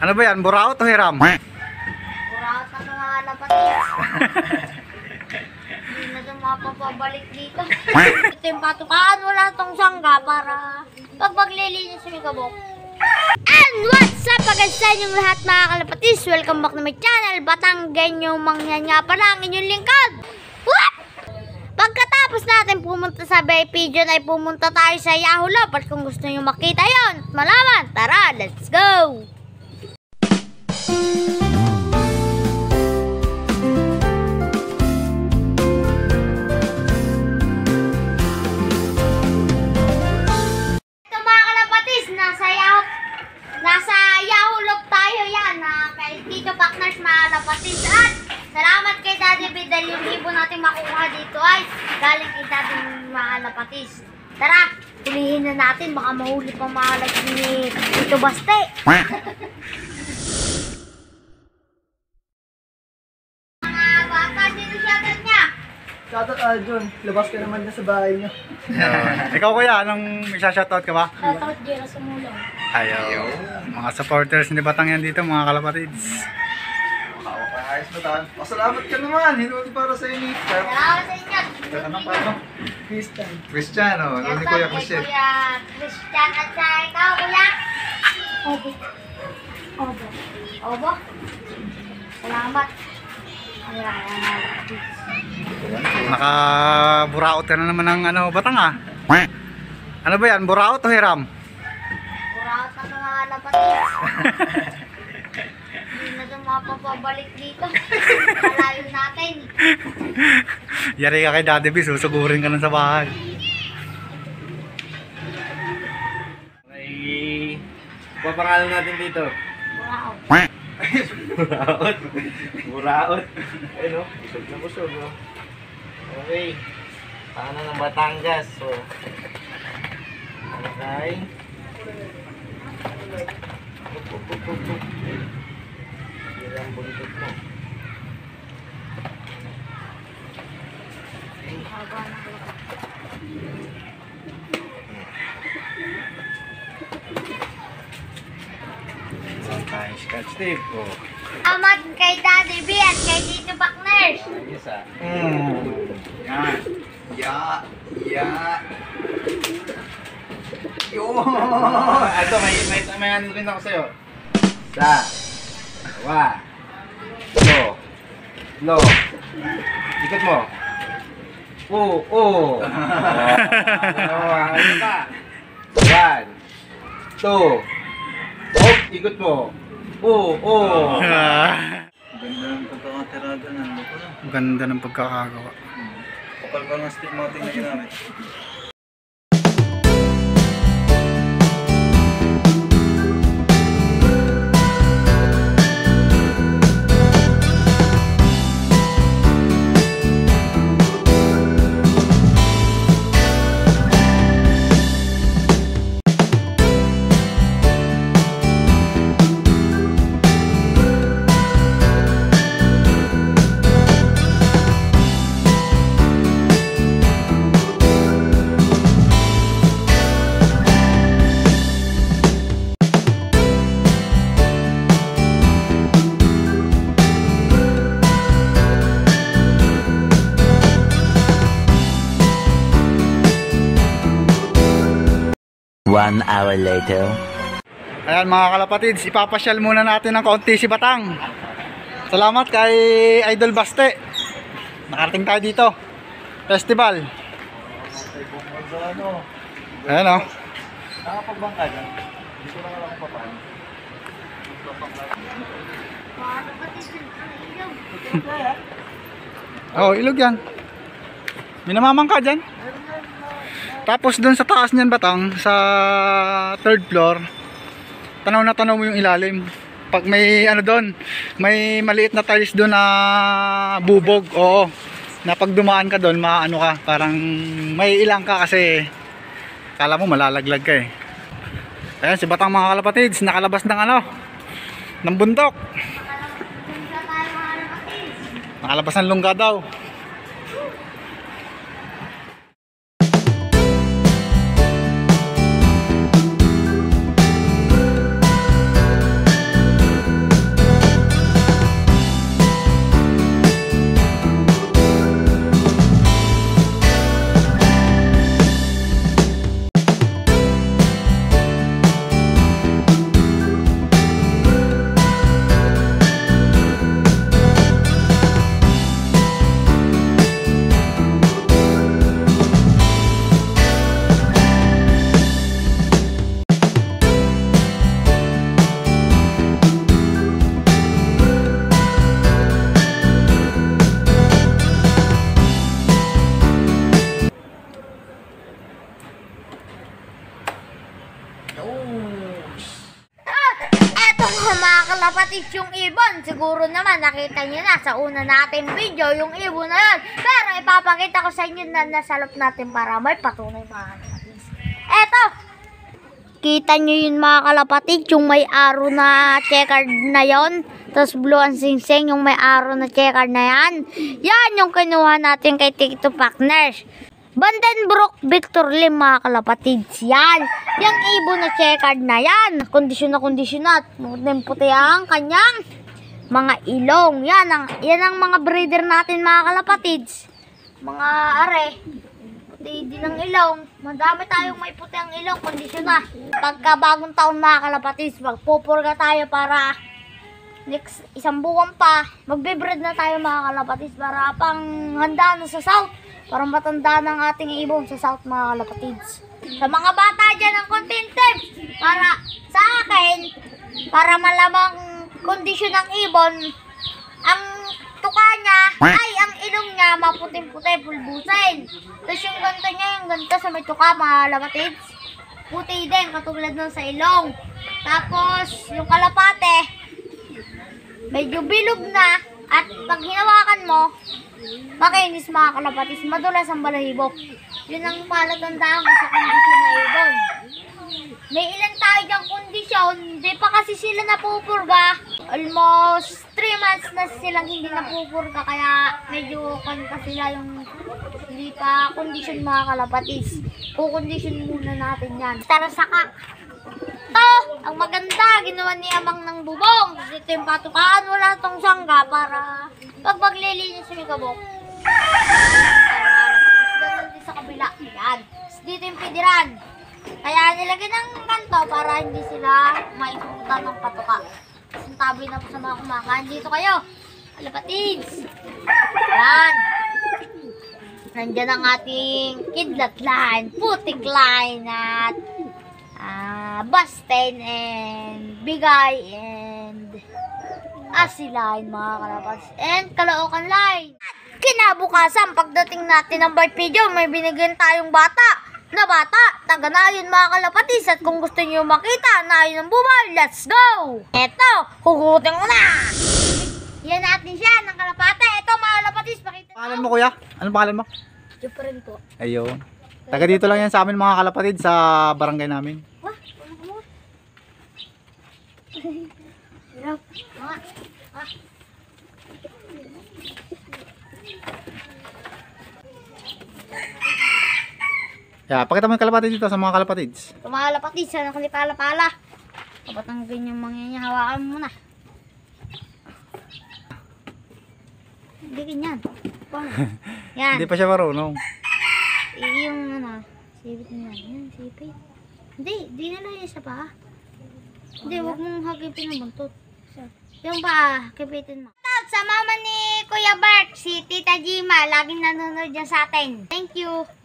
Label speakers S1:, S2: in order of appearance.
S1: Ano ba yan? Buraot o hiram?
S2: Buraot na mga lapatis. Hindi na ito mapapabalik dito. Ito yung patukaan, wala itong sangga para pag maglilinis yung kabok. And what's up agad sa inyong lahat mga kalapatis? Welcome back na my channel, Batanggenyo Mangyanya pa lang inyong lingkod. What? Pagkatapos natin pumunta sa VIP dyan ay pumunta tayo sa Yahoo Lop. At kung gusto nyo makita yon, malaman, tara, let's go! Nasa Yahoo Lop tayo yan kay Tito Bakners mga lapatis. At salamat kay Daddy B dahil yung libo natin makuha dito ay galing kay Daddy mga lapatis. Tara, tulihin na natin, baka mahuli pang mahalag ni Tito Baste. Mga bata, dito siya niya.
S3: Shoutout John, labas ka naman na sa bahay niyo.
S1: Ikaw kuya, anong may shoutout ka ba?
S2: Shoutout Jero sa mulong.
S1: Ayaw. Mga supporters ni Batang yan dito, mga kalapatids.
S3: Ayos na tayo. Pasalamat ka naman, hinuti para sa inyo.
S2: Salamat sa inyo.
S3: Anong paano? Christian.
S1: Cristiano, ano ni Kuya Christian?
S2: Kuya Christian at sa ikaw, Kuya? Obo. Obo. Obo? Salamat.
S1: Nakaburaot ka na naman ng ano, Batang ah. Ano ba yan? Buraot o hiram?
S2: Buraot na mga lapatis. Hindi na ito mapapabalik dito. Malayo natin.
S1: Yari ka kay Daddy B, susugurin ka na sa bahay.
S4: Ay, papangalan natin dito.
S2: Buraot.
S4: Buraot. Buraot. Ayun o, busog na busog o. Okay. Paanan ng Batangas. So, ano kay? Yan ang bundok mo.
S2: Haba na lapat.
S4: Saan tayo? Scotch tape o.
S2: Salamat kay Daddy B at kay Tito Bakners.
S4: Ayos ah.
S1: Yan.
S4: Ito, may ano rin ako sa'yo. Sa. Wa. Lo. Ikot mo. Ano pa? 1, 2. Ikot mo.
S3: Ganda ng pagkakatirada ng lupa na.
S1: Ganda ng pagkakagawa.
S3: Kapal ka ng stick mounting na ginamit.
S5: One hour later.
S1: Ayan mga kalapatids, ipapasyal muna natin ng kaunti si Batang. Salamat kay Idol Baste. Nakarating tayo dito. Festival. Ayan o.
S3: Nakapagbangka dyan. Dito lang alam kung paano.
S2: Mga lapatis ng ilog.
S1: Oh, ilog yan. May namamangka dyan. Tapos dun sa taas niyan Batang, sa third floor, tanaw na tanaw mo yung ilalim. Pag may ano doon, may maliit na tiles doon na bubog, oo. Na pag dumaan ka doon, maano ka, parang may ilang ka kasi kala mo malalaglag ka eh. Ayan si Batang mga kalapatids, nakalabas ng ano, ng bundok. Nakalabas ng lungga daw.
S2: kalapatid yung ibon. Siguro naman nakita nyo na sa una natin video yung ibon na yun. Pero ipapakita ko sa inyo na nasalop natin para may patunay mga kalapatid. Eto! Kita nyo yun mga kalapatid, yung may arrow na checkered na yon. Tapos blue ang singsing, yung may arrow na checkered na yan. Yan yung kinuha natin kay Tito Partners. Vandenbroek Victor Lim mga kalapatids. Yan. Yung ibon na checkered na yan. Kondisyon na kondisyon na. Puti ang kanyang mga ilong. Yan ang mga breeder natin mga kalapatids. Mga are. Puti din ang ilong. Madami tayong may puti ang ilong. Kondisyon na. Pagka bagong taon mga kalapatids, magpupurga tayo para next isang buwan pa. Magbe-breed na tayo mga kalapatids para pang handa na sa south. Para matanda ng ating ibon sa south mga kalapatids. Sa mga bata dyan ang content tips. Para sa akin, para malamang kondisyon ng ibon, ang tuka niya, ay ang ilong niya maputing-puti, pulbusin. Tapos yung ganito niya, yung ganito sa may tuka mga kalapatids, puti din, katulad nun sa ilong. Tapos yung kalapate, medyo bilog na, at pag hinawakan mo, makinis mga kalapatids, madulas ang balahibo. Yun ang palatandaan ko sa kondisyon na ibon. May ilan tayo dyang kondisyon, hindi pa kasi sila napupurga. Almost 3 months na silang hindi napupurga, kaya medyo pa sila yung hindi pa kondisyon mga kalapatids. Kukondisyon muna natin yan. Tara saka. Ito, ang maganda, ginawa ni Amang ng bubong. Dito yung patukaan, wala tong sangga para pag maglilinis yung kabok. Ganun din sa kabila. Yan. Dito yung pidiran. Kaya nilagyan ng kanto para hindi sila maiputan ng patuka. Tabi na po sa mga kumakain. Dito kayo. Kalapatids. Yan. Nandyan ang ating kidlat line, putik line, at Bastain and Bigay and Asiline mga kalapatids and Caloocan line. Kinabukasan pagdating natin ng birth video, may binigyan tayong bata na taga Nayon mga kalapatids, at kung gusto niyo makita Nayon ng bumal, let's go! Eto, hugutin ko na! Yan natin siya ng kalapate. Eto mga kalapatids, pakita nyo.
S1: Pangalan mo kuya? Anong pangalan mo?
S2: Juprin po.
S1: Ayun. Taga dito lang yan sa amin mga kalapatids sa barangay namin.
S2: Wah, ano mo? Hirap.
S1: Yeah, pakita mo yung kalapatids dito sa mga kalapatids.
S2: Ito mga kalapatids, ano kung di pala-pala. Kapag ang ganyang mga hawakan mo na. Hindi ganyan. Yan.
S1: Hindi pa siya marunong.
S2: Yung ano, sipit mo yan. Yan, sipit. Hindi na lang isa pa. Hindi, huwag mong hagipin ng buntot. Yung pa, kipitin mo. Sa mama ni Kuya Bert, si Tita Jima, laging nanonood dyan sa atin. Thank you.